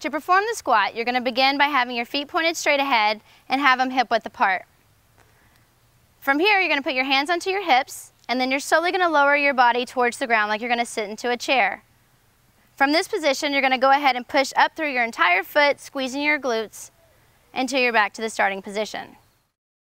To perform the squat, you're going to begin by having your feet pointed straight ahead and have them hip width apart. From here, you're going to put your hands onto your hips, and then you're slowly going to lower your body towards the ground like you're going to sit into a chair. From this position, you're going to go ahead and push up through your entire foot, squeezing your glutes until you're back to the starting position.